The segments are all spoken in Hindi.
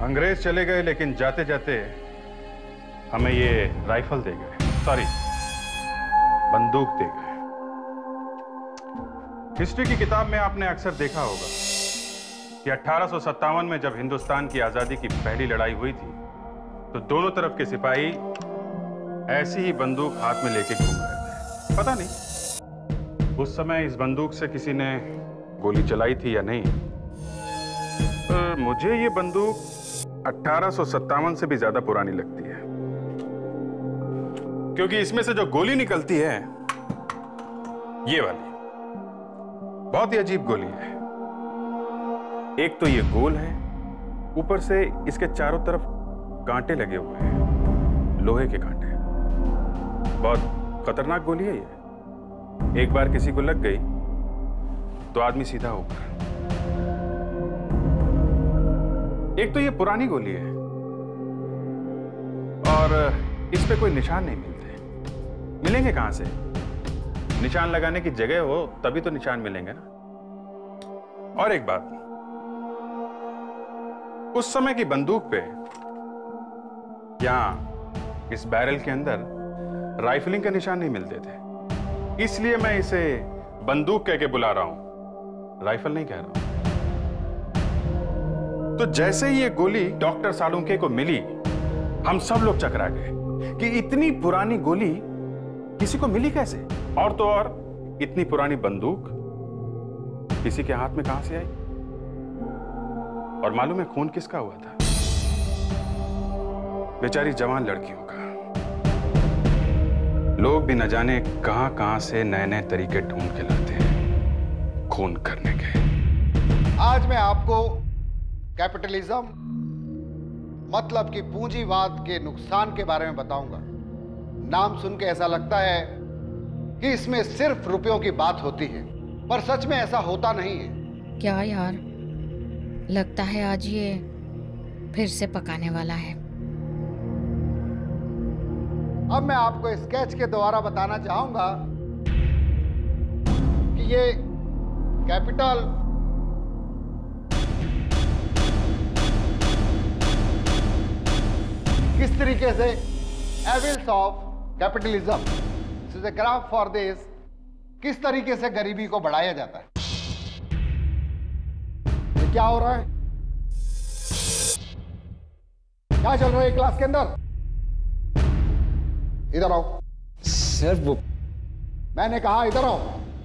अंग्रेज चले गए, लेकिन जाते जाते हमें ये राइफल दे गए, सॉरी बंदूक दे गए। हिस्ट्री की किताब में आपने अक्सर देखा होगा कि 1857 में जब हिंदुस्तान की आजादी की पहली लड़ाई हुई थी तो दोनों तरफ के सिपाही ऐसी ही बंदूक हाथ में लेके घूम रहे थे। पता नहीं उस समय इस बंदूक से किसी ने गोली चलाई थी या नहीं, पर मुझे ये बंदूक 1857 से भी ज्यादा पुरानी लगती है, क्योंकि इसमें से जो गोली निकलती है ये वाली बहुत ही अजीब गोली है। एक तो ये गोल है, ऊपर से इसके चारों तरफ कांटे लगे हुए हैं, लोहे के कांटे। बहुत खतरनाक गोली है ये। एक बार किसी को लग गई तो आदमी सीधा ऊपर। एक तो ये पुरानी गोली है और इस पे कोई निशान नहीं मिलते। मिलेंगे कहां से? निशान लगाने की जगह हो तभी तो निशान मिलेंगे ना। और एक बात, उस समय की बंदूक पे यहां इस बैरल के अंदर राइफलिंग के निशान नहीं मिलते थे, इसलिए मैं इसे बंदूक कह के बुला रहा हूं, राइफल नहीं कह रहा हूं। तो जैसे ही ये गोली डॉक्टर सालुंके को मिली, हम सब लोग चकरा गए कि इतनी पुरानी गोली किसी को मिली कैसे, और तो और इतनी पुरानी बंदूक किसी के हाथ में कहां से आई। और मालूम है खून किसका हुआ था? बेचारी जवान लड़कियों का। लोग भी न जाने कहां कहां से नए नए तरीके ढूंढ के लाते हैं खून करने के। आज मैं आपको कैपिटलिज्म मतलब कि पूंजीवाद के नुकसान के बारे में बताऊंगा। नाम सुन के ऐसा लगता है कि इसमें सिर्फ रुपयों की बात होती है, पर सच में ऐसा होता नहीं है। क्या यार, लगता है आज ये फिर से पकाने वाला है। अब मैं आपको स्केच के द्वारा बताना चाहूंगा कि ये कैपिटल किस तरीके से evils of capitalism, this is a graph for this, किस तरीके से गरीबी को बढ़ाया जाता है। ये क्या हो रहा है? क्या चल रहा है क्लास के अंदर? इधर आओ। सर वो मैंने कहा इधर आओ।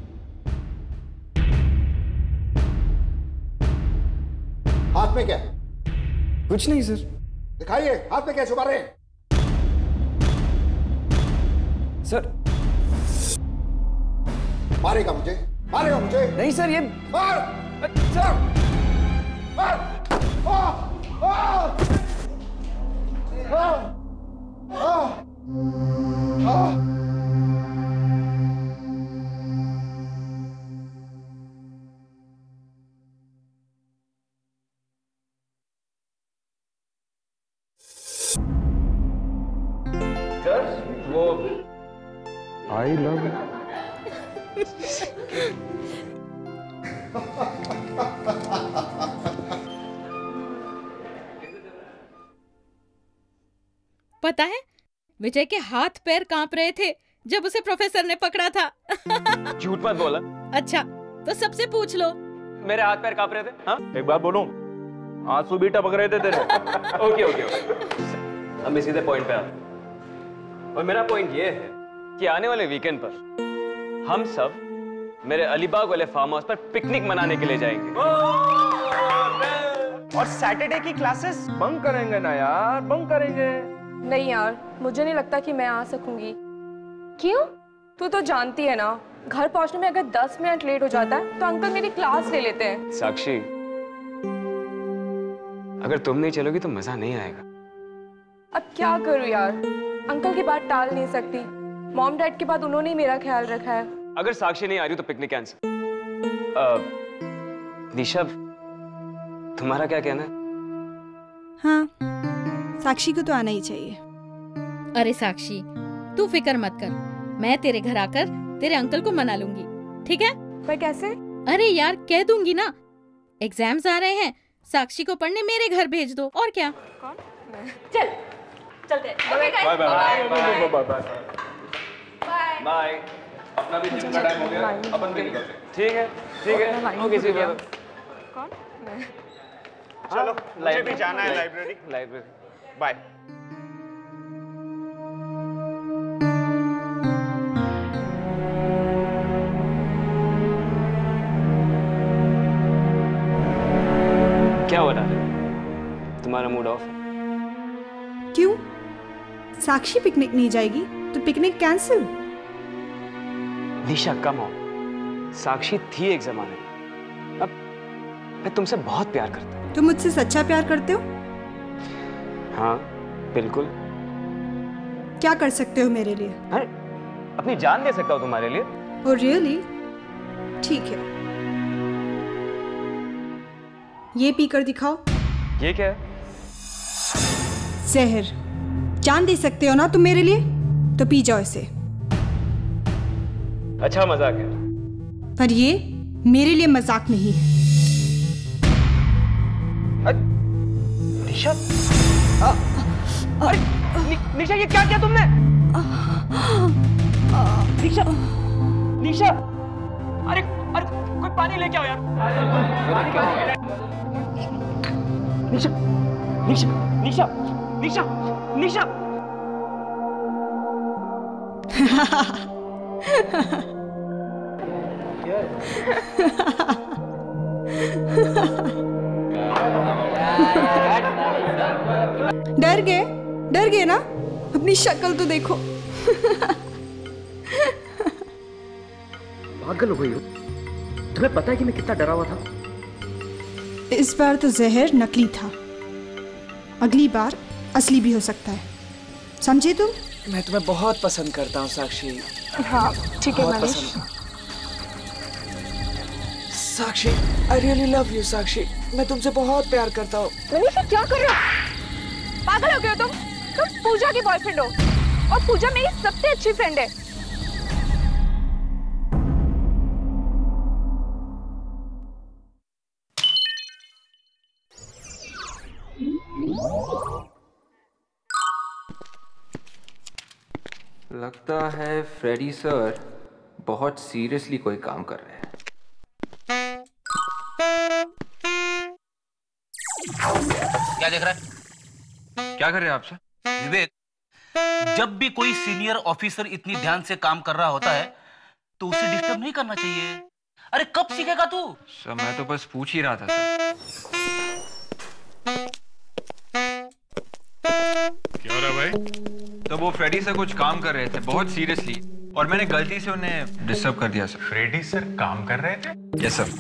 हाथ में क्या? कुछ नहीं सर। दिखाइए, हाथ में क्या छुपा रहे हैं? सर मारेगा मुझे, मारेगा मुझे। नहीं सर, ये मार सर। मार। वो आई लव पता है, विजय के हाथ पैर कांप रहे थे जब उसे प्रोफेसर ने पकड़ा था। झूठ मत बोला। अच्छा, तो सबसे पूछ लो। मेरे हाथ पैर कांप रहे थे? हाँ? एक बात बोलूं, आंसू भी टपक रहे थे तेरे। ओके ओके ओके, हम सीधे पॉइंट पे आते। और मेरा पॉइंट ये है कि आने वाले वीकेंड पर हम सब मेरे अलीबाग वाले फार्म हाउस पर पिकनिक मनाने के लिए जाएंगे। और सैटरडे की क्लासेस बंक करेंगे ना यार, बंक करेंगे। नहीं यार, मुझे नहीं लगता कि मैं आ सकूंगी। क्यों? तू तो जानती है ना, घर पहुंचने में अगर 10 मिनट लेट हो जाता है तो अंकल मेरी क्लास ले लेते हैं। साक्षी, अगर तुम नहीं चलोगी तो मजा नहीं आएगा। अब क्या करूं यार, अंकल की बात टाल नहीं सकती। मॉम डैड के बाद उन्होंने ही मेरा ख्याल रखा है। अगर साक्षी नहीं आ रही तो पिकनिक कैंसिल। दिशा, तुम्हारा क्या कहना है? हाँ, साक्षी को तो आना ही चाहिए। अरे साक्षी, तू फिक्र मत कर, मैं तेरे घर आकर तेरे अंकल को मना लूंगी, ठीक है? पर कैसे? अरे यार, कह दूंगी ना, एग्जाम्स आ रहे हैं, साक्षी को पढ़ने मेरे घर भेज दो, और क्या। चल चलते हैं। Bye bye bye bye bye. अपना भी जिम का टाइम हो गया, अपन भी निकलते हैं। ठीक है ओके सी बात। कौन? चलो मुझे भी जाना है लाइब्रेरी। बाय। क्या हो रहा है? तुम्हारा मूड ऑफ है? क्यों? साक्षी पिकनिक नहीं जाएगी तो picnic cancel. Nisha come on, Sakshi थी एक जमाने में, अब मैं तुमसे बहुत प्यार करता हूँ। तुम मुझसे सच्चा प्यार करते हो? हाँ बिल्कुल। क्या कर सकते हो मेरे लिए? अरे अपनी जान दे सकता हूँ तुम्हारे लिए। Oh really? ठीक है, ये पीकर दिखाओ। ये क्या है? जहर। जान दे सकते हो ना तुम मेरे लिए, तो पी जाओ इसे। अच्छा मजाक है। पर ये मेरे लिए मजाक नहीं है। निशा, अरे निशा ये क्या किया तुमने? निशा, निशा, अरे अरे कोई पानी लेके आओ यार। निशा, निशा, निशा, निशा, निशा। डर गए ना? अपनी शक्ल तो देखो। पागल हो गई हो? तुम्हें पता है कि मैं कितना डरा हुआ था? इस बार तो जहर नकली था, अगली बार असली भी हो सकता है, समझे तुम? मैं तुम्हें बहुत पसंद करता हूँ साक्षी। हाँ ठीक है मनीष। साक्षी, I really love you साक्षी। मैं तुमसे बहुत प्यार करता हूँ। मनीष क्या कर रहे हो? पागल हो गए हो तुम? तुम पूजा की बॉयफ्रेंड हो और पूजा मेरी सबसे अच्छी फ्रेंड है। लगता है फ्रेडी सर बहुत सीरियसली कोई काम कर रहे हैं। क्या देख रहा है? क्या कर रहे हैं आप सर? विवेक, जब भी कोई सीनियर ऑफिसर इतनी ध्यान से काम कर रहा होता है तो उसे डिस्टर्ब नहीं करना चाहिए। अरे कब सीखेगा तू? सर मैं तो बस पूछ ही रहा था सर। क्या हो रहा भाई? तो वो फ्रेडी सर कुछ काम कर रहे थे बहुत सीरियसली और मैंने गलती से उन्हें डिस्टर्ब कर दिया सर। फ्रेडी सर काम कर रहे थे? Yes sir.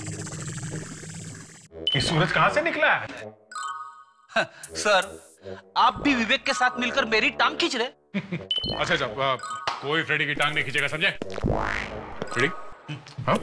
ये सूरज कहां से निकला है? सर आप भी विवेक के साथ मिलकर मेरी टांग खींच रहे। अच्छा कोई फ्रेडी की टांग नहीं खींचेगा, समझे? फ्रेडी? हाँ?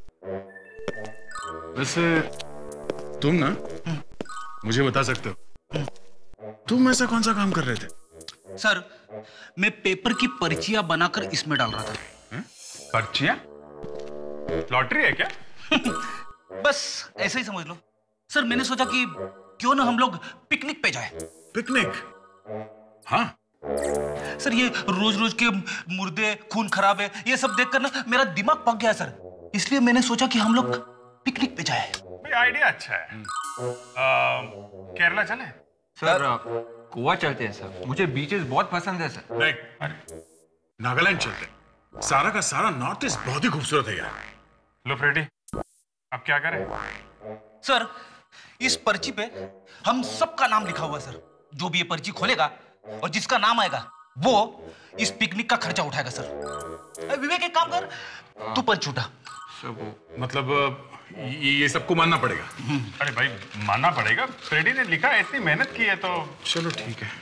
वैसे तुम ना मुझे बता सकते हो तुम ऐसा कौन सा काम कर रहे थे? सर मैं पेपर की पर्चियां बनाकर इसमें डाल रहा था। पर्चियां? लॉटरी है क्या? बस ऐसे ही समझ लो। सर मैंने सोचा कि क्यों ना हम लोग पिकनिक पे जाए। पिकनिक? हाँ सर ये रोज रोज के मुर्दे, खून खराब है, ये सब देखकर ना मेरा दिमाग पक गया सर, इसलिए मैंने सोचा कि हम लोग पिकनिक पे जाए। आइडिया अच्छा है। केरला चले? सर गोवा चलते हैं सर, मुझे बीचेस बहुत पसंद है सर। नहीं, अरे नागालैंड चलते, सारा का सारा नॉर्थ ईस्ट बहुत ही खूबसूरत है यार। लो फ्रेडी, अब क्या करें? सर इस पर्ची पे हम सबका नाम लिखा हुआ सर, जो भी ये पर्ची खोलेगा और जिसका नाम आएगा वो इस पिकनिक का खर्चा उठाएगा सर। विवेक एक काम कर, तू पर्ची उठा। मतलब ये सबको मानना पड़ेगा? अरे भाई मानना पड़ेगा, फ्रेडी ने लिखा है, इतनी मेहनत की है तो चलो ठीक है।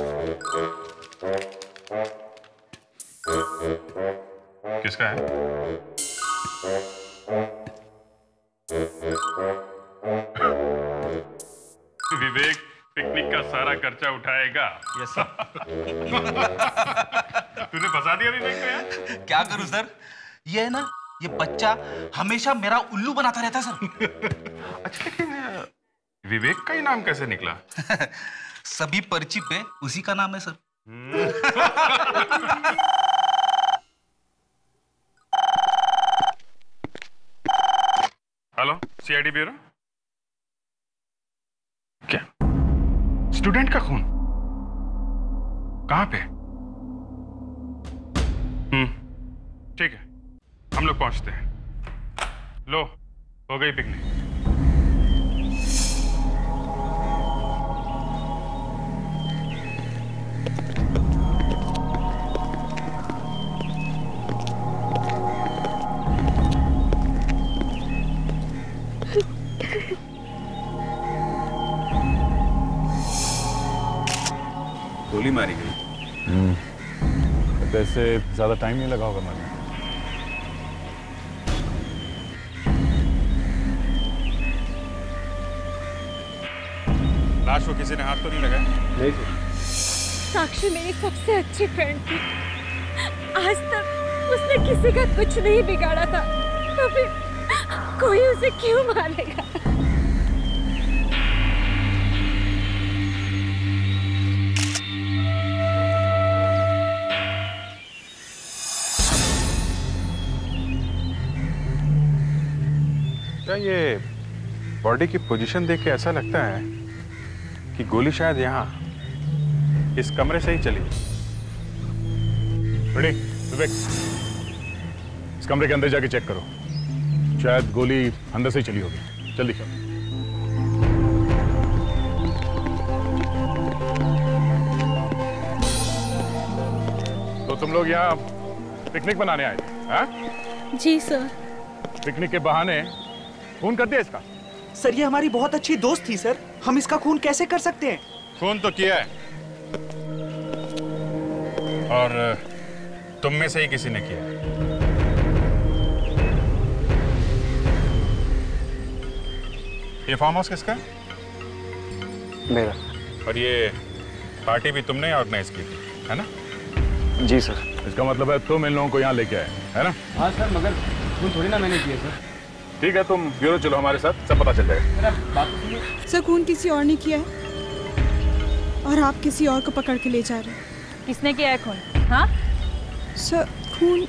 किसका है? विवेक पिकनिक का सारा खर्चा उठाएगा। Yes sir. तूने फंसा दिया विवेक को यार। क्या करूं सर, ये है ना, ये बच्चा हमेशा मेरा उल्लू बनाता रहता है सर। अच्छा लेकिन विवेक का ही नाम कैसे निकला? सभी पर्ची पे उसी का नाम है सर। Hello, CID bureau. क्या स्टूडेंट का खून? कहां पे? ठीक है, हम लोग पहुंचते हैं। लो, हो गई पिकनिक। गोली मारी गई। वैसे ज्यादा टाइम नहीं लगा होगा मैंने। लाश को किसी ने हाथ तो नहीं लगाया? नहीं सर। साक्षी मेरी सबसे अच्छी फ्रेंड थी। आज तक उसने किसी का कुछ नहीं बिगाड़ा था, तो फिर कोई उसे क्यों मारेगा? क्या ये बॉडी की पोजीशन देख के ऐसा लगता है कि गोली शायद यहाँ इस कमरे से ही चली? रेडी विवेक, इस कमरे के अंदर जाके चेक करो, शायद गोली अंदर से ही चली होगी। जल्दी करो। तो तुम लोग यहाँ पिकनिक मनाने आए थे? हाँ? जी सर। पिकनिक के बहाने खून कर दिया इसका? सर ये हमारी बहुत अच्छी दोस्त थी सर, हम इसका खून कैसे कर सकते हैं? खून तो किया है, और तुम में से ही किसी ने किया है। ये फार्म हाउस किसका है? मेरा। और ये पार्टी भी तुमने ऑर्गेनाइज की थी, है ना? जी सर। इसका मतलब है तुम इन लोगों को यहाँ लेके आए, है ना? हाँ सर, मगर खून थोड़ी ना मैंने किया सर। ठीक है, तुम ब्यूरो चलो हमारे साथ, सब पता चल जाएगा। सर खून किसी और ने किया है और आप किसी और को पकड़ के ले जा रहे हैं। किसने किया है खून? हाँ सर खून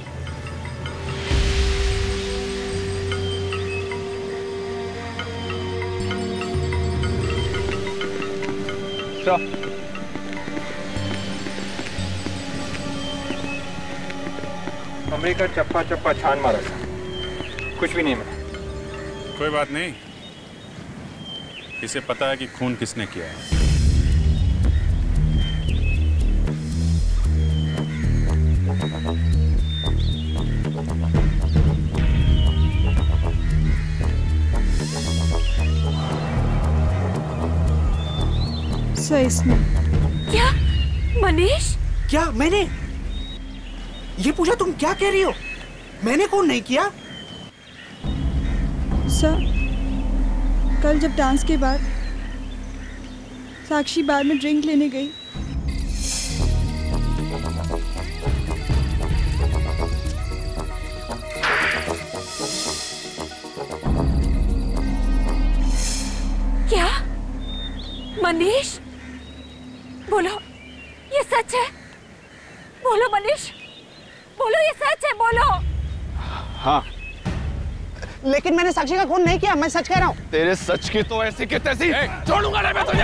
कमरे का चप्पा चप्पा छान मारा था, कुछ भी नहीं मिला। कोई बात नहीं, इसे पता है कि खून किसने किया है। सर इसमें क्या? मनीष? क्या मैंने? ये पूछा तुम क्या कह रही हो? मैंने खून नहीं किया। सर कल जब डांस के बाद साक्षी बार में ड्रिंक लेने गई, क्या? मनीष बोलो, ये सच है? बोलो मनीष, बोलो ये सच है, बोलो। हाँ, लेकिन मैंने साक्षी का खून नहीं किया, मैं सच कह रहा हूँ। तेरे सच की तो ऐसी की तैसी छोड़ूंगा नहीं मैं तुझे।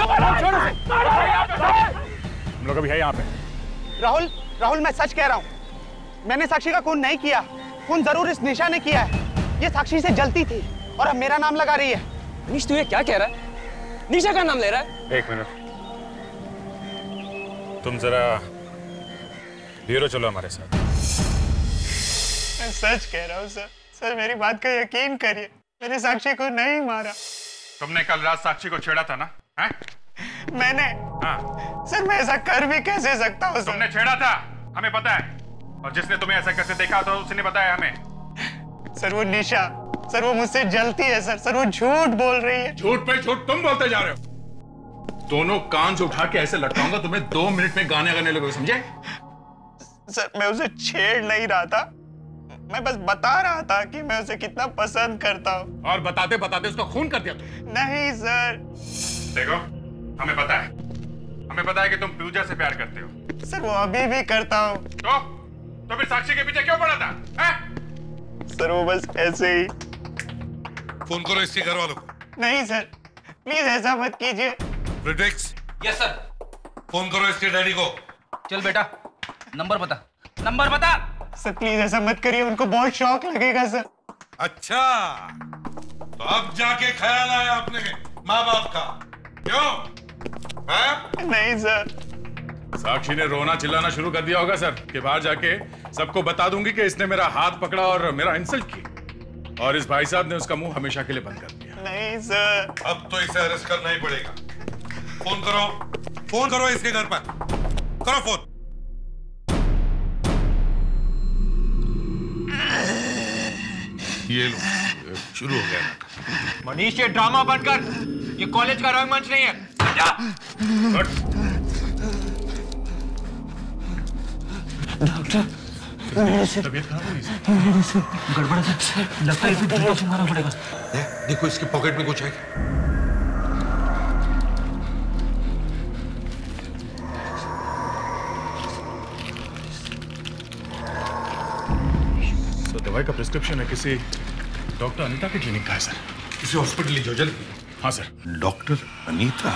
हम लोग अभी है यहाँ पे। राहुल, राहुल मैं सच कह रहा हूँ, मैंने साक्षी का खून नहीं किया। खून जरूर इस निशा ने किया है, ये साक्षी से जलती थी और अब मेरा नाम लगा रही है। मनीष तू ये क्या कह रहा है? निशा का नाम ले रहा है? एक मिनट, तुम जरा ब्यूरो चलो हमारे साथ। मैं सच कह रहा हूँ सर, सर मेरी बात का यकीन करिए, मैंने साक्षी को नहीं मारा। तुमने कल रात साक्षी को छेड़ा था ना? हैं? मैंने? हाँ। सर मैं ऐसा कर भी कैसे सकता हूँ सर? तुमने छेड़ा था, हमें पता है, और जिसने तुम्हें ऐसा करते देखा था उसने बताया हमें। सर वो निशा, सर वो मुझसे जलती है सर, सर वो झूठ बोल रही है। झूठ पे झूठ तुम बोलते जा रहे हो। दोनों कान से उठा के ऐसे लटकाऊंगा तुम्हें, 2 मिनट में गाने गाने लगोगे, समझे? सर मैं उसे छेड़ नहीं रहा था, मैं बस बता रहा था कि मैं उसे कितना पसंद करता हूँ। और बताते बताते उसको खून कर दिया तुम। नहीं सर। देखो, हमें पता है कि तुम पूजा से प्यार करते हो। सर वो अभी भी करता हूँ। तो फिर साक्षी के पीछे क्यों पड़ा था? सर वो बस ऐसे ही। फोन करो इसके घर वालों को। नहीं सर, प्लीज ऐसा मत कीजिए। प्रिटिक्स। Yes sir. फोन करो इसके डैडी को। चल बेटा, नंबर बता, नंबर बता। सर प्लीज ऐसा मत करिए, उनको बहुत शौक लगेगा सर। अच्छा, तो अब जाके ख्याल आया अपने माँ बाप का, क्यों? नहीं सर। साक्षी ने रोना चिल्लाना शुरू कर दिया होगा सर कि बाहर जाके सबको बता दूंगी कि इसने मेरा हाथ पकड़ा और मेरा इंसल्ट किया, और इस भाई साहब ने उसका मुंह हमेशा के लिए बंद कर दिया। नहीं सर। अब तो इसे अरेस्ट करना ही पड़ेगा। फोन करो इसके घर पर, करो फोन। ये लो, शुरू हो गया। मनीष ये ड्रामा बंद कर, ये कॉलेज का रंगमंच नहीं है। डॉक्टर, तबीयत खराब हुई गड़बड़ है, लगता है इसे डंडा से मारना पड़ेगा। देखो इसके पॉकेट में कुछ है। तो दवाई का प्रिस्क्रिप्शन है किसी डॉक्टर अनीता के क्लिनिक का है सर। किसी हॉस्पिटल ले जाओ जल्दी। हाँ सर। डॉक्टर अनीता?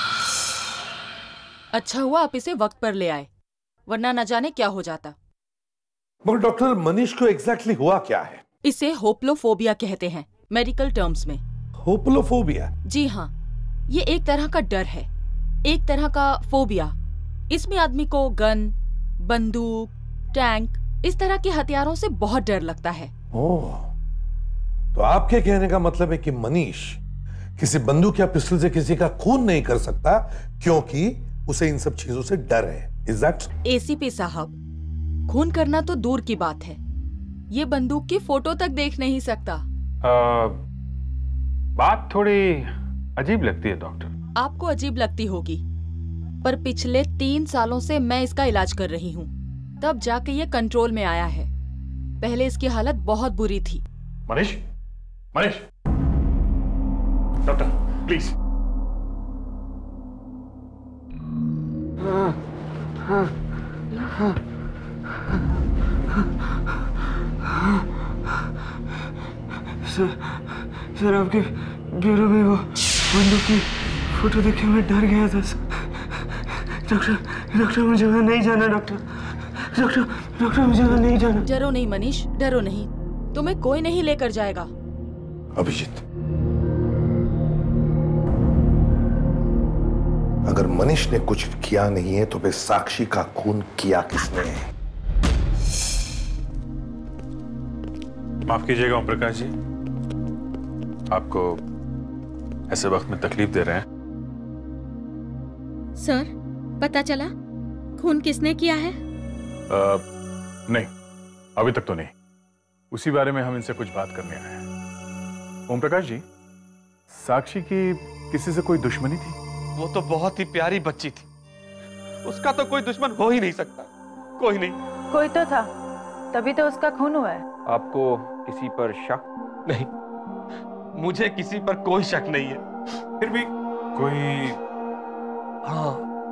अच्छा हुआ आप इसे वक्त पर ले आए, वरना न जाने क्या हो जाता। मगर डॉक्टर मनीष को एग्जैक्टली हुआ क्या है? इसे होप्लोफोबिया कहते हैं मेडिकल टर्म्स में। होप्लोफोबिया? जी हाँ, ये एक तरह का डर है, एक तरह का फोबिया। इसमें आदमी को गन, बंदूक, टैंक, इस तरह के हथियारों से बहुत डर लगता है। ओह, तो आपके कहने का मतलब है कि मनीष किसी बंदूक या पिस्टल से किसी का खून नहीं कर सकता क्योंकि उसे इन सब चीजों से डर है। Is that? एसीपी साहब, खून करना तो दूर की बात है, ये बंदूक की फोटो तक देख नहीं सकता। बात थोड़ी अजीब लगती है डॉक्टर। आपको अजीब लगती होगी, पर पिछले 3 सालों से मैं इसका इलाज कर रही हूँ, तब जाके ये कंट्रोल में आया है। पहले इसकी हालत बहुत बुरी थी। Manish, Manish, doctor please. Sir आपके ब्यूरो में वो बंदूक की फोटो देख के मैं डर गया था सर। डॉक्टर मुझे वहाँ नहीं जाना। डॉक्टर मुझे वहाँ नहीं जाना। डरो नहीं मनीष, डरो नहीं, तुम्हें कोई नहीं लेकर जाएगा। अभिजीत, अगर मनीष ने कुछ किया नहीं है तो फिर साक्षी का खून किया किसने है? माफ कीजिएगा ओम प्रकाश जी, आपको ऐसे वक्त में तकलीफ दे रहे हैं। सर, पता चला खून किसने किया है? नहीं, अभी तक तो नहीं। उसी बारे में हम इनसे कुछ बात करने आए हैं। ओम प्रकाश जी, साक्षी की किसी से कोई दुश्मनी थी? वो तो बहुत ही प्यारी बच्ची थी, उसका तो कोई दुश्मन हो ही नहीं सकता। कोई नहीं। कोई तो था, तभी तो उसका खून हुआ है। आपको किसी पर शक? नहीं, मुझे किसी पर कोई शक नहीं है। फिर भी कोई? हाँ,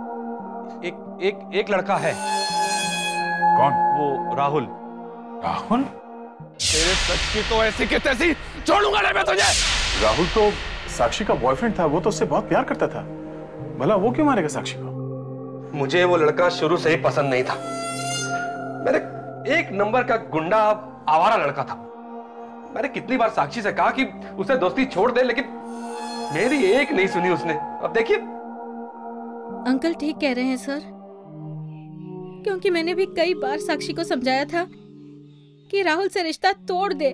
एक लड़का है। कौन? वो राहुल। राहुल? तेरे सच की तो ऐसी की तैसी छोड़ूंगा नहीं मैं तुझे। राहुल तो साक्षी का बॉयफ्रेंड था, वो तो उससे बहुत प्यार करता था। भला वो क्यों मारेगा साक्षी को? मुझे वो लड़का शुरू से ही पसंद नहीं था। मेरे एक नंबर का गुंडा, आवारा लड़का था। मैंने कितनी बार साक्षी से कहा कि उसे दोस्ती छोड़ दे, लेकिन मेरी एक नहीं सुनी उसने। अब देखिए। अंकल ठीक कह रहे हैं सर, क्योंकि मैंने भी कई बार साक्षी को समझाया था कि राहुल से रिश्ता तोड़ दे,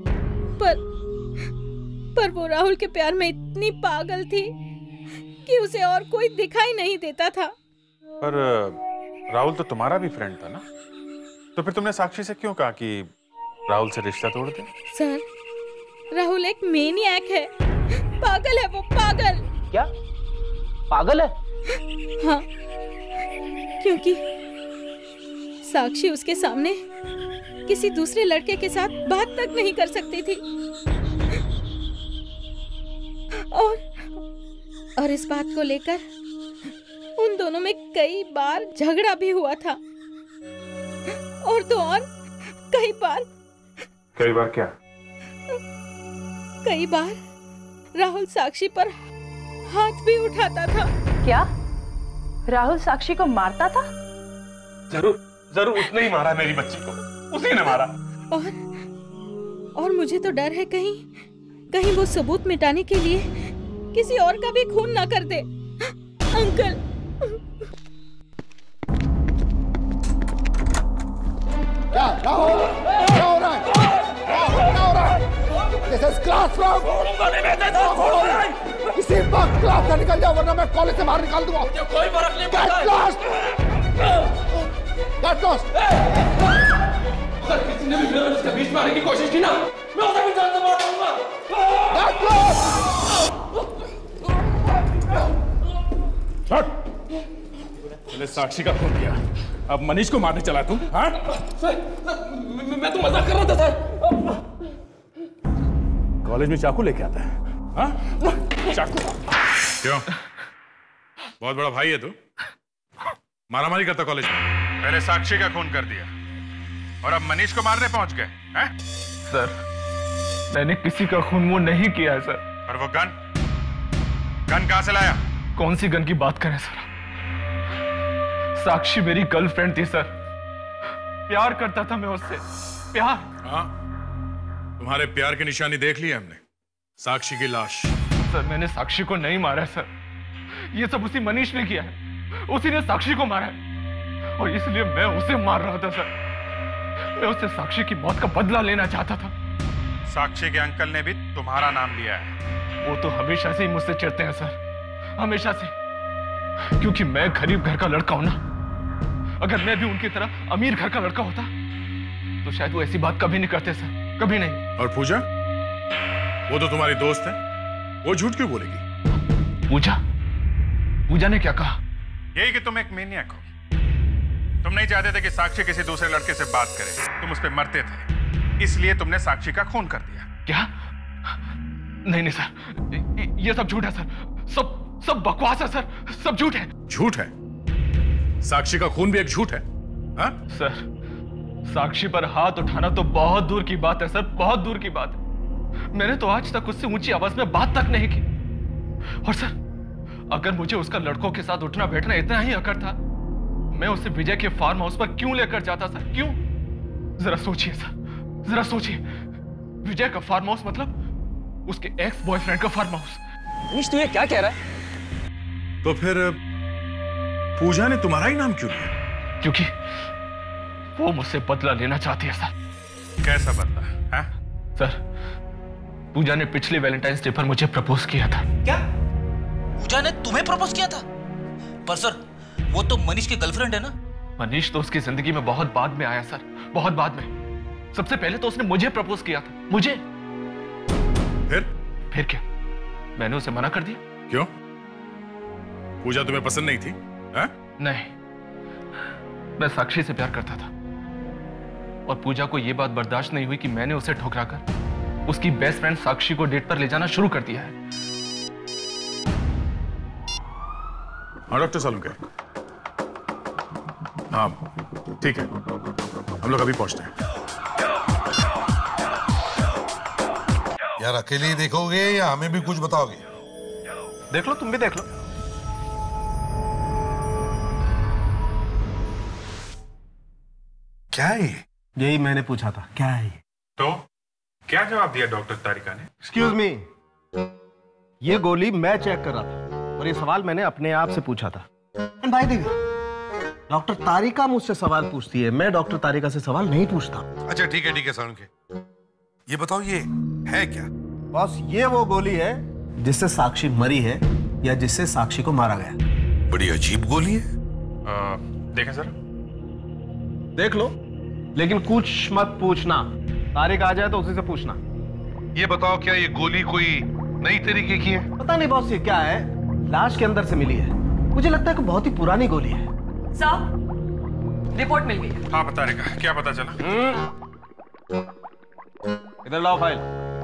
पर वो राहुल के प्यार में इतनी पागल थी कि उसे और कोई दिखाई नहीं देता था। पर राहुल तो तुम्हारा भी फ्रेंड था ना, तो फिर तुमने साक्षी से क्यों कहा कि राहुल से रिश्ता तोड़ दे? सर, राहुल एक मेनियक है, पागल है वो, पागल। क्या? पागल है? हाँ, क्योंकि साक्षी उसके सामने किसी दूसरे लड़के के साथ बात तक नहीं कर सकती थी। और इस बात को लेकर उन दोनों में कई बार झगड़ा भी हुआ था। और तो और कई बार क्या? कई बार राहुल साक्षी पर हाथ भी उठाता था। क्या राहुल साक्षी को मारता था? जरूर उसने ही मारा मेरी बच्ची को, उसी ने मारा। और मुझे तो डर है कहीं वो सबूत मिटाने के लिए किसी और का भी खून ना कर दे। अंकल, क्या राहुल, क्या हो रहा है? क्या हो रहा है? This is classroom. इसी वक्त क्लास से निकल जाओ वरना मैं कॉलेज से बाहर निकाल दूंगा। कोई फर्क नहीं पड़ता। Get lost. Get lost. अगर किसी ने भी मेरे और इसके बीच में आने की कोशिश की ना, मैं उसे भी जान से मार दूंगा। Get lost. मैंने साक्षी का खून किया, अब मनीष को मारने चला तू? हाँ? मैं तो मजाक कर रहा था सर। कॉलेज में चाकू लेके आता है? हाँ? चाकू? क्यों? बहुत बड़ा भाई है तू? मारामारी करता कॉलेज में? पहले साक्षी का खून कर दिया और अब मनीष को मारने पहुंच गए हैं? सर, मैंने किसी का खून वो नहीं किया है सर। और वो गन कहां से लाया? कौन सी गन की बात करें सर? साक्षी मेरी गर्लफ्रेंड थी सर, प्यार करता था मैं उससे, प्यार। हाँ, तुम्हारे प्यार की निशानी देख ली है हमने, साक्षी की लाश। सर मैंने साक्षी को नहीं मारा सर, ये सब उसी मनीष ने किया है, उसी ने साक्षी को मारा है और इसलिए मैं उसे मार रहा था सर। मैं उससे साक्षी की मौत का बदला लेना चाहता था। साक्षी के अंकल ने भी तुम्हारा नाम लिया है। वो तो हमेशा से ही मुझसे चिढ़ते हैं सर, हमेशा से, क्योंकि मैं गरीब घर का लड़का हूं ना। अगर मैं भी उनकी तरह अमीर घर का लड़का होता तो शायद वो ऐसी बात कभी नहीं करते सर, कभी नहीं। और पूजा, वो तो तुम्हारी दोस्त है, वो झूठ क्यों बोलेगी? पूजा ने क्या कहा? यही कि तुम एक मेनियक हो। तुम नहीं चाहते थे कि साक्षी किसी दूसरे लड़के से बात करे, तुम उस पर मरते थे, इसलिए तुमने साक्षी का खून कर दिया। क्या? नहीं सर, ये सब झूठ है सर, सब बकवास है सर, सब झूठ है। झूठ है? साक्षी का खून भी एक झूठ है? हाँ? सर, साक्षी पर हाथ उठाना तो बहुत दूर की बात है सर, बहुत दूर की बात है। मैंने तो आज तक उससे ऊंची आवाज में बात तक नहीं की। और सर, अगर मुझे उसका लड़कों के साथ उठना बैठना इतना ही अकड़ था, मैं उसे विजय के फार्म हाउस पर क्यों लेकर जाता सर? क्यों? जरा सोचिए सर, जरा सोचिए। विजय का फार्म हाउस मतलब उसके एक्स बॉयफ्रेंड का फार्म हाउस। मनीष, तू ये क्या कह रहा है? तो फिर पूजा ने तुम्हारा ही नाम क्यों लिया? क्योंकि वो मुझसे बदला लेना चाहती है सर। कैसा बदला है? सर, पूजा ने पिछले वैलेंटाइंस डे पर मुझे प्रपोज किया था। क्या? पूजा ने तुम्हें प्रपोज किया था? पर सर, वो तो मनीष की गर्लफ्रेंड है ना? मनीष तो उसकी जिंदगी में बहुत बाद में आया सर, बहुत बाद में। सबसे पहले तो उसने मुझे प्रपोज किया था, मुझे। फिर क्या? मैंने उसे मना कर दिया। क्यों? पूजा तुम्हें पसंद नहीं थी? है? नहीं, मैं साक्षी से प्यार करता था और पूजा को यह बात बर्दाश्त नहीं हुई कि मैंने उसे ठुकराकर उसकी बेस्ट फ्रेंड साक्षी को डेट पर ले जाना शुरू कर दिया है। हाँ डॉक्टर सालुंके, हाँ ठीक है, हम लोग अभी पहुंचते हैं। यार अकेले ही देखोगे या हमें भी कुछ बताओगे? देख लो, तुम भी देख लो। क्या है? यही मैंने पूछा था, क्या है? तो क्या जवाब दिया डॉक्टर तारिका ने? एक्सक्यूज मी, ये गोली मैं चेक कर रहा था और ये सवाल मैंने अपने आप से पूछा था। भाई देखिए, डॉक्टर तारिका मुझसे सवाल पूछती है, मैं डॉक्टर तारिका से सवाल नहीं पूछता। अच्छा ठीक है सालुंके, ये बताओ ये है क्या? बॉस, ये वो गोली है जिससे साक्षी मरी है या जिससे साक्षी को मारा गया। बड़ी अजीब गोली है। देखें सर। देख लो, लेकिन कुछ मत पूछना। तारिक आ जाए तो उसी से पूछना। ये बताओ, क्या ये गोली कोई नई तरीके की है? पता नहीं बॉस, ये क्या है, लाश के अंदर से मिली है। मुझे लगता है कि बहुत ही पुरानी गोली है। सर, रिपोर्ट मिल गई। हाँ बता रहेगा, क्या पता चला? इधर लाओ फाइल।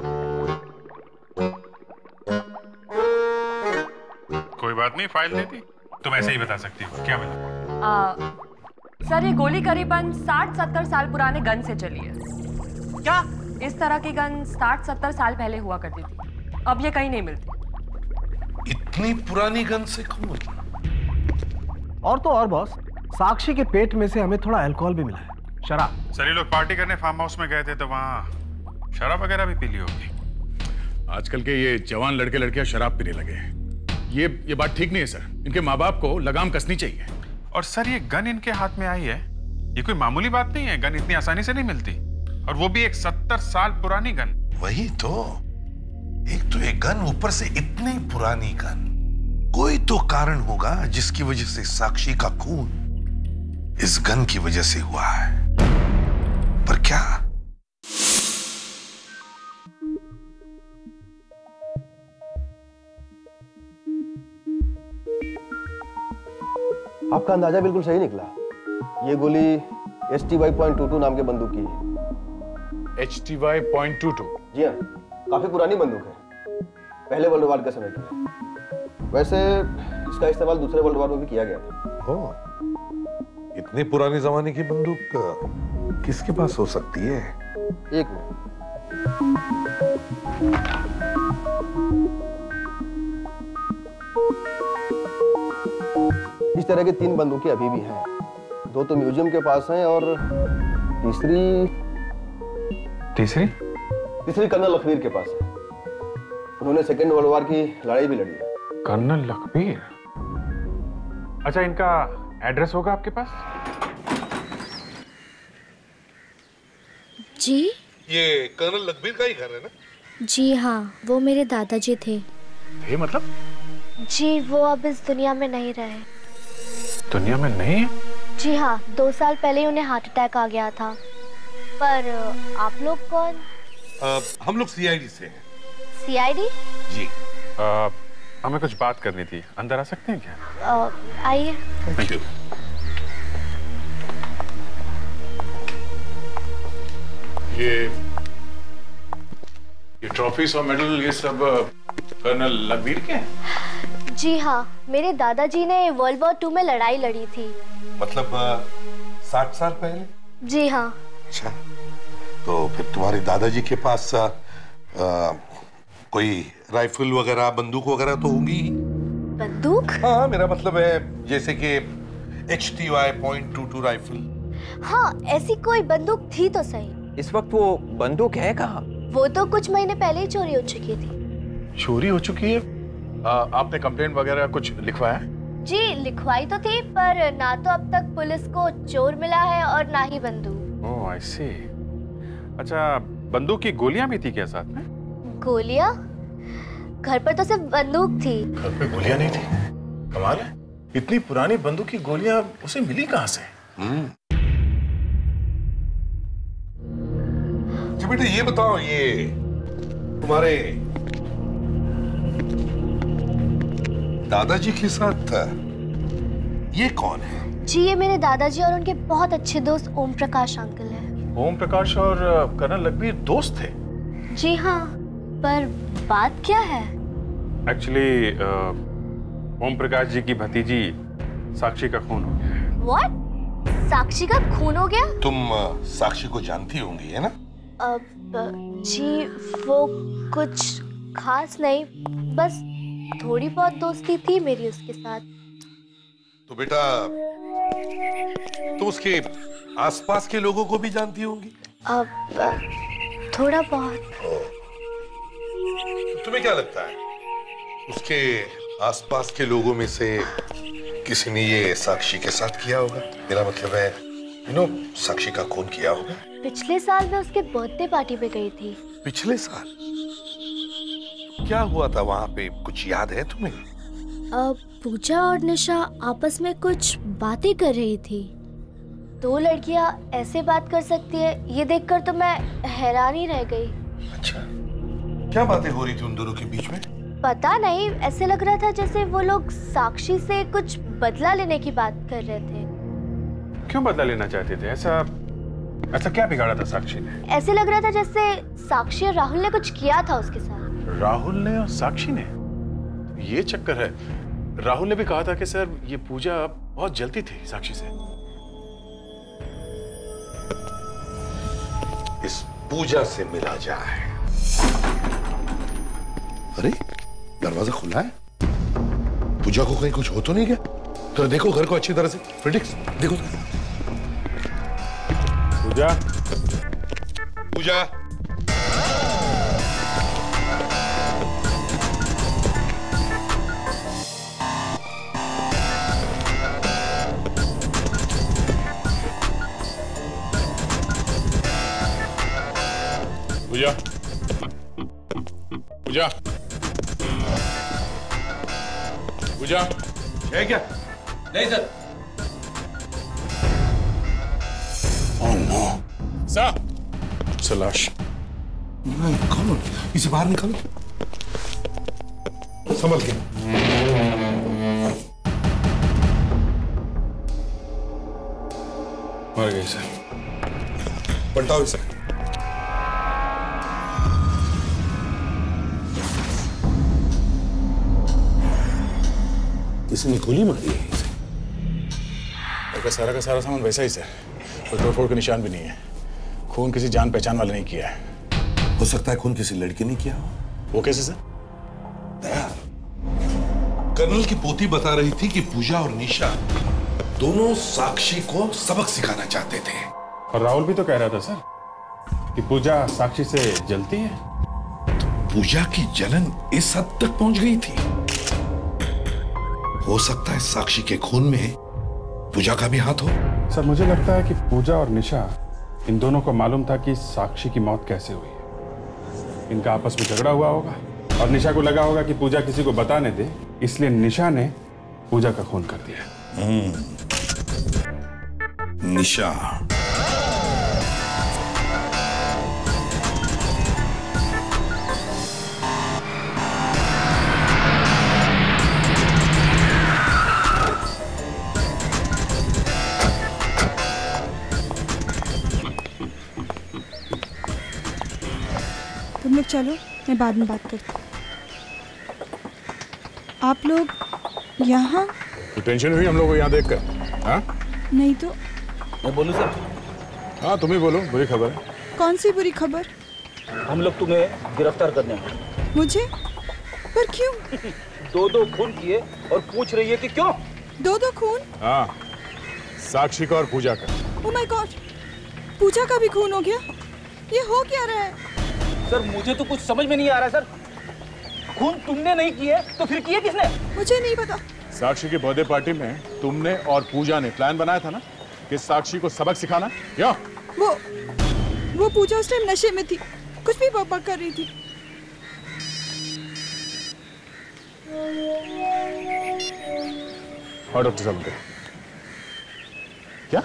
कोई बात नहीं, फाइल देती तुम ऐसे ही बता सकती हो। क्या मिला? सर ये गोली करीबन 60-70 साल पुराने गन से चली है। क्या? इस तरह की गन 60-70 साल पहले हुआ करती थी, अब ये कहीं नहीं मिलती। इतनी पुरानी गन से खून? और तो और बॉस, साक्षी के पेट में से हमें थोड़ा अल्कोहल भी मिला है, शराब। सर ये लोग पार्टी करने फार्म हाउस में गए थे तो वहाँ शराब वगैरह भी पी ली होगी। आजकल के ये जवान लड़के लड़कियां शराब पीने लगे हैं। ये बात ठीक नहीं है सर। इनके माँ बाप को लगाम कसनी चाहिए। और सर ये गन इनके हाथ में आई है, ये कोई मामूली बात नहीं है। गन इतनी आसानी से नहीं मिलती, और वो भी एक 70 साल पुरानी गन। वही तो, एक तो एक गन, ऊपर से इतनी पुरानी गन। कोई तो कारण होगा जिसकी वजह से साक्षी का खून इस गन की वजह से हुआ है, पर क्या? आपका अंदाजा बिल्कुल सही निकला। ये गोली HTY.22 नाम के बंदूक की है। HTY.22? जी हाँ, काफी पुरानी बंदूक है, पहले वर्ल्ड वार के समय की है। वैसे इसका इस्तेमाल दूसरे वर्ल्ड वार में भी किया गया था। इतनी पुरानी जमाने की बंदूक किसके पास हो सकती है? एक मिनट। इस तरह की 3 बंदूकें अभी भी हैं। 2 तो म्यूजियम के पास हैं और तीसरी कर्नल लखवीर के पास है। उन्होंने सेकेंड वर्ल्ड वार की लड़ाई भी लड़ी है। कर्नल लखवीर? अच्छा, इनका एड्रेस होगा आपके पास? जी, ये कर्नल लखवीर का ही घर है ना? जी हाँ, वो मेरे दादाजी थे। ये मतलब? जी, वो अब इस दुनिया में नहीं रहे। दुनिया में नहीं है? जी हाँ, 2 साल पहले उन्हें हार्ट अटैक आ गया था। पर आप लोग कौन? हम लोग CID से हैं। CID? जी। हमें कुछ बात करनी थी, अंदर आ सकते हैं क्या? आइए। Thank you. ये ट्रॉफीज और मेडल ये सब कर्नल लखवीर के हैं? जी हाँ, मेरे दादाजी ने वर्ल्ड वॉर 2 में लड़ाई लड़ी थी। मतलब 60 साल पहले? जी हाँ। अच्छा, तो फिर तुम्हारे दादाजी के पास कोई राइफल वगैरह, बंदूक वगैरह तो होंगी? बंदूक? हाँ, मेरा मतलब है जैसे कि HTY.22 राइफल। हाँ, ऐसी कोई बंदूक थी तो सही। इस वक्त वो बंदूक है कहाँ? वो तो कुछ महीने पहले ही चोरी हो चुकी थी। चोरी हो चुकी है? आपने कंप्लेंट वगैरह कुछ लिखवाया? जी, लिखवाई तो थी, पर ना तो अब तक पुलिस को चोर मिला है और ना ही बंदूक। ओह, आई सी। अच्छा, बंदूक की गोलियां भी थी क्या साथ में? गोलियां? घर पर तो सिर्फ बंदूक थी। घर पे गोलियां नहीं थी? कमाल है, इतनी पुरानी बंदूक की गोलियां उसे मिली कहां से? अच्छा बेटा, ये बताओ, ये तुम्हारे दादाजी के साथ ये कौन है? जी, ये मेरे दादाजी और उनके बहुत अच्छे दोस्त ओम प्रकाश अंकल हैं। ओम प्रकाश और कर्नल लखवीर दोस्त थे? जी हाँ, पर बात क्या है? एक्चुअली ओम प्रकाश जी की भतीजी साक्षी का खून हो गया है। What? साक्षी का खून हो गया? तुम साक्षी को जानती होंगी, है ना? जी, वो कुछ खास नहीं, बस थोड़ी बहुत दोस्ती थी मेरी उसके साथ। तो बेटा, तुम उसके आसपास के लोगों को भी जानती होंगी? थोड़ा बहुत। तुम्हें क्या लगता है, उसके आसपास के लोगों में से किसी ने ये साक्षी के साथ किया होगा? मेरा मतलब है, साक्षी का खून किया होगा। पिछले साल मैं उसके बर्थडे पार्टी पे गई थी। पिछले साल? क्या हुआ था वहाँ पे, कुछ याद है तुम्हें? पूजा और निशा आपस में कुछ बातें कर रही थी। 2 लड़कियां ऐसे बात कर सकती है, ये देखकर तो मैं हैरान ही रह गई। अच्छा, क्या बातें हो रही थी उन दोनों के बीच में? पता नहीं, ऐसे लग रहा था जैसे वो लोग साक्षी से कुछ बदला लेने की बात कर रहे थे। क्यों बदला लेना चाहते थे? ऐसा ऐसा क्या बिगाड़ा था साक्षी ने? ऐसे लग रहा था जैसे साक्षी और राहुल ने कुछ किया था उसके साथ। राहुल ने और साक्षी ने? ये चक्कर है। राहुल ने भी कहा था कि सर ये पूजा बहुत जलती थी साक्षी से। इस पूजा से मिला जाए। अरे दरवाजा खुला है, पूजा को कहीं कुछ हो तो नहीं गया? तो देखो घर को अच्छी तरह से। फ्रेडिक्स देखो। पूजा, पूजा, पूजा, पूजा, पूजा है क्या? नहीं सर। ओह नो सर, सलाश। निकालो इसे, बाहर निकालो, संभल के। मर गई सर। पलटाओ इसे। किसी ने गोली मारी है इसे। सारा का सारा सामान वैसा ही सर, कोई तोड़फोड़ का निशान भी नहीं है। खून किसी जान पहचान वाले ने किया है। हो सकता है खून किसी लड़के ने किया हो। वो कैसे सर? कर्नल की पोती बता रही थी कि पूजा और निशा दोनों साक्षी को सबक सिखाना चाहते थे। और राहुल भी तो कह रहा था सर कि पूजा साक्षी से जलती है। तो पूजा की जलन इस हद तक पहुंच गई थी। हो सकता है साक्षी के खून में पूजा का भी हाथ हो। सर मुझे लगता है कि पूजा और निशा, इन दोनों को मालूम था कि साक्षी की मौत कैसे हुई है। इनका आपस में झगड़ा हुआ होगा और निशा को लगा होगा कि पूजा किसी को बताने दे, इसलिए निशा ने पूजा का खून कर दिया। निशा, तुम लोग चलो, मैं बाद में बात करती हूँ। आप लोग यहाँ? तो टेंशन हुई हम लोग को यहाँ देखकर? हाँ? नहीं तो। मैं बोलूँ सर? हाँ तुम ही बोलो, बुरी खबर है। कौन सी बुरी खबर? हम लोग तुम्हें गिरफ्तार करने आए। मुझे? पर क्यों? दो खून किए और पूछ रही है कि क्यों? दो खून? हाँ, साक्षी का और पूजा का। ओह माय गॉड, पूजा का भी खून हो गया? ये हो क्या रहा है? सर मुझे तो कुछ समझ में नहीं आ रहा है सर। खून तुमने नहीं किए तो फिर किए किसने? मुझे नहीं पता। साक्षी की बर्थडे पार्टी में तुमने और पूजा ने प्लान बनाया था ना कि साक्षी को सबक सिखाना। या वो पूजा उस टाइम नशे में थी, कुछ भी बकबक कर रही थी। हाँ डॉक्टर साहब, क्या?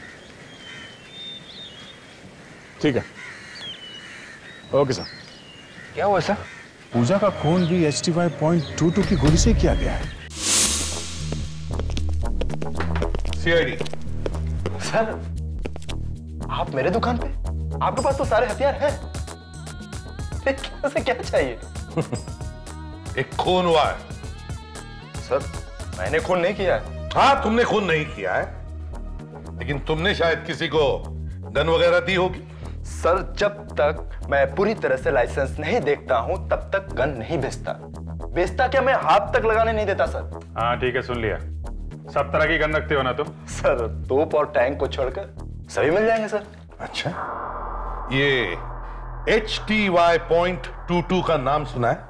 ठीक है, ओके सर। क्या हुआ सर? पूजा का खून भी HT5.22 की गोली से किया गया है। CID सर, आप मेरे दुकान पे? आपके पास तो सारे हथियार हैं। क्या चाहिए? एक खून हुआ है। सर मैंने खून नहीं किया है। हाँ तुमने खून नहीं किया है, लेकिन तुमने शायद किसी को गन वगैरह दी होगी। सर जब तक मैं पूरी तरह से लाइसेंस नहीं देखता हूं तब तक गन नहीं बेचता क्या मैं हाथ तक लगाने नहीं देता सर। हाँ ठीक है, सुन लिया। सब तरह की गन रखते हो ना तुम? सर तोप और टैंक को छोड़कर सभी मिल जाएंगे सर। अच्छा, ये HTY.22 का नाम सुना है?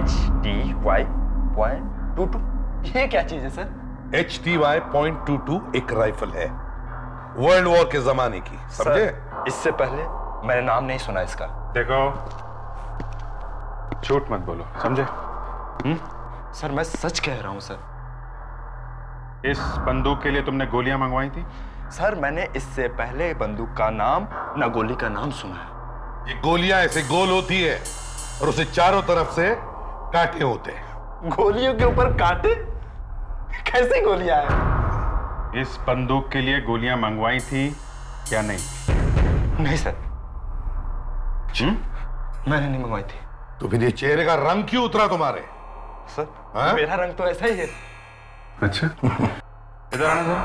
HTY.22 ये क्या चीज है सर? HTY.22 एक राइफल है, वर्ल्ड वॉर के जमाने की, समझे? इससे पहले मैंने नाम नहीं सुना इसका। देखो, झूठ मत बोलो, समझे? सर मैं सच कह रहा हूं सर। इस बंदूक के लिए तुमने गोलियां मंगवाई थी? सर मैंने इससे पहले बंदूक का नाम न गोली का नाम सुना है। ये गोलियां ऐसे गोल होती है और उसे चारों तरफ से कांटे होते हैं। गोलियों के ऊपर कांटे? कैसी गोलियां हैं? इस बंदूक के लिए गोलियां मंगवाई थी क्या नहीं? नहीं सर, मैंने नहीं मंगवाई थी। तो फिर ये चेहरे का रंग क्यों उतरा तुम्हारे? सर हाँ? मेरा रंग तो ऐसा ही है। अच्छा, इधर आना जरा।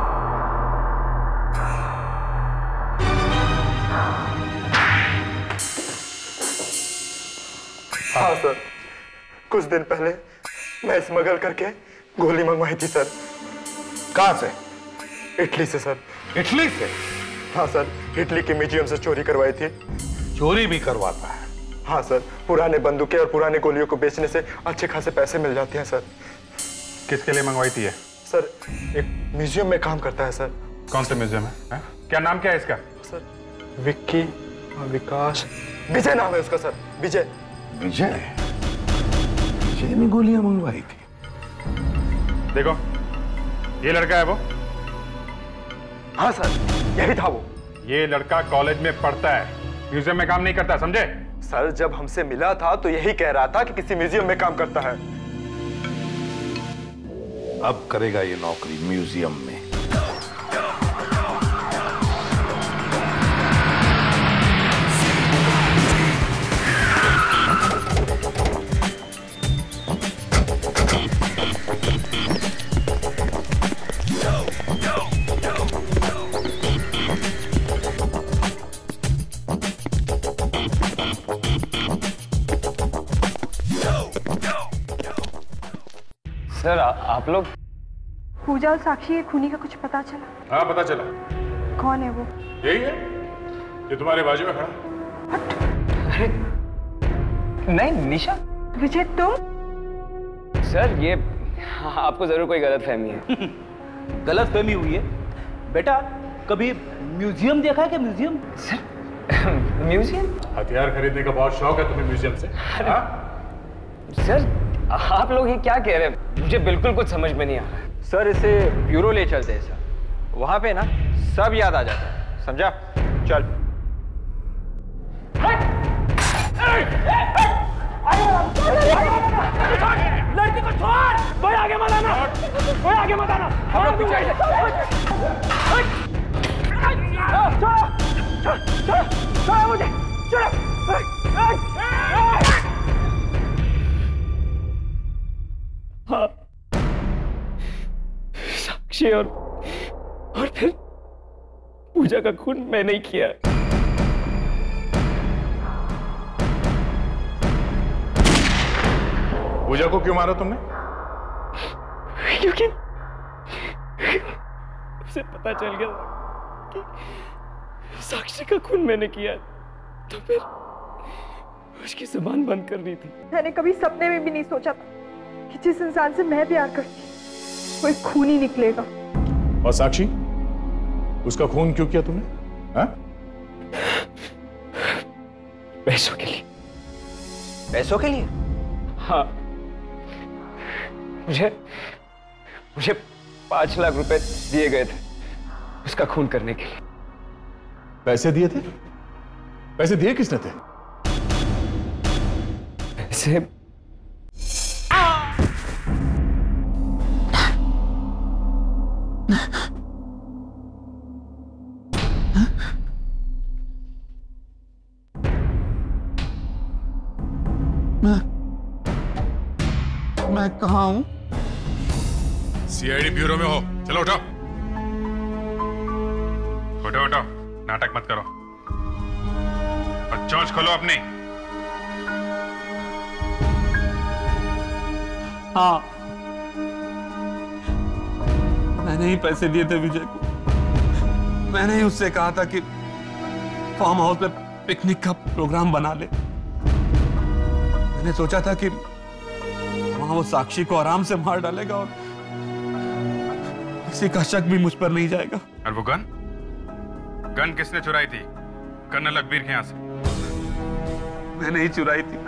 हाँ सर, कुछ दिन पहले मैं स्मगल करके गोली मंगवाई थी सर। कहाँ से? इटली से सर। इटली से? हाँ सर, इटली के म्यूजियम से चोरी करवाई थी। चोरी भी करवाता है? हाँ सर, पुराने बंदूकें और पुराने गोलियों को बेचने से अच्छे खासे पैसे मिल जाते हैं सर। किसके लिए मंगवाई थी? सर एक म्यूजियम में काम करता है सर। कौन सा म्यूजियम है? क्या नाम क्या है इसका? सर विक्की, विकास, विजय नाम है उसका सर। विजय। विजय? विजय ने गोलियां मंगवाई थी? देखो, ये लड़का है वो? हाँ सर, यही था वो। ये लड़का कॉलेज में पढ़ता है, म्यूजियम में काम नहीं करता, समझे? सर जब हमसे मिला था तो यही कह रहा था कि किसी म्यूजियम में काम करता है। अब करेगा ये नौकरी म्यूजियम में। सर आप लोग? पूजा और साक्षी के खूनी का कुछ पता चला? हाँ पता चला। कौन है वो? यही है जो तुम्हारे बाजू में खड़ा। अरे नहीं निशा। विजय तुम? सर ये आपको जरूर कोई गलतफहमी है। गलतफहमी हुई है बेटा। कभी म्यूजियम देखा है क्या? म्यूजियम? Sir museum? हथियार खरीदने का बहुत शौक है तुम्हें म्यूजियम से? सर आप लोग ये क्या कह रहे हैं? मुझे बिल्कुल कुछ समझ में नहीं आ रहा है। सर इसे ब्यूरो ले चलते हैं सर, वहां पे ना सब याद आ जाता है, समझा? चल। लड़की को छोड़, कोई आगे मत आना, कोई आगे मत आना। हम लोग पीछे से। छोड़ मुझे, छोड़। हाँ, साक्षी और फिर पूजा का खून मैं नहीं किया। पूजा को क्यों मारा तुमने? क्योंकि उसे पता चल गया कि साक्षी का खून मैंने किया, तो फिर उसकी जुबान बंद करनी थी। मैंने कभी सपने में भी नहीं सोचा था कि जिस इंसान से मैं प्यार करती वो एक खूनी निकलेगा। और साक्षी, उसका खून क्यों किया तुमने? हाँ? पैसों के लिए। पैसों के लिए? हाँ, मुझे 5 लाख रुपए दिए गए थे उसका खून करने के लिए। पैसे दिए थे? पैसे दिए किसने थे? पैसे मैं कहाँ हूँ? सीआईडी ब्यूरो में हो। चलो उठाओ, उठाओ उठाओ, नाटक मत करो और चोंच खोलो अपनी। हाँ, मैंने ही पैसे दिए थे विजय को। मैंने ही उससे कहा था कि फार्म हाउस पे पिकनिक का प्रोग्राम बना ले। मैंने सोचा था कि वहां वो साक्षी को आराम से मार डालेगा और किसी का शक भी मुझ पर नहीं जाएगा। और वो गन किसने चुराई थी? कर्नल अकबीर के यहाँ से? मैंने ही चुराई थी।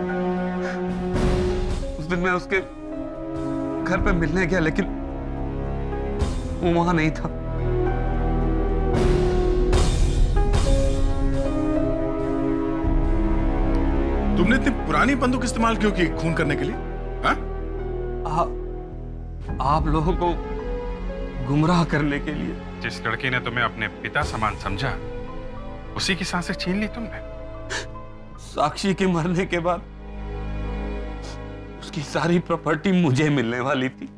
उस दिन मैं उसके घर पे मिलने गया, लेकिन वो वहां नहीं था। तुमने इतनी पुरानी बंदूक इस्तेमाल क्यों की खून करने के लिए? हाँ? आप लोगों को गुमराह करने के लिए। जिस लड़की ने तुम्हें अपने पिता समान समझा, उसी की सांसें छीन ली तुमने। साक्षी के मरने के बाद उसकी सारी प्रॉपर्टी मुझे मिलने वाली थी।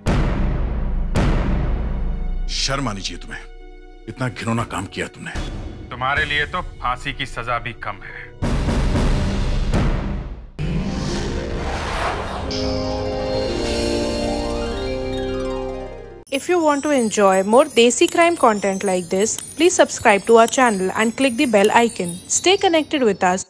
शर्म आनी चाहिए तुम्हें, इतना घिनौना काम किया तुमने। तुम्हारे लिए तो फांसी की सजा भी कम है। If you want to enjoy more Desi crime content like this, please subscribe to our channel and click the bell icon. Stay connected with us.